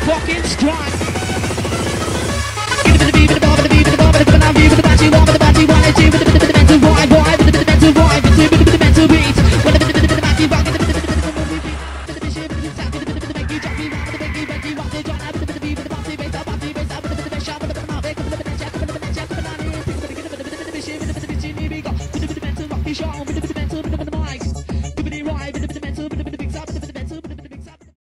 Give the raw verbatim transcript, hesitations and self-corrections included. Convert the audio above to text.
fucking strike. Give it to the beat, with the bar, with the beat, with the bar, with the bar, with the bar, with the bar, with the bar,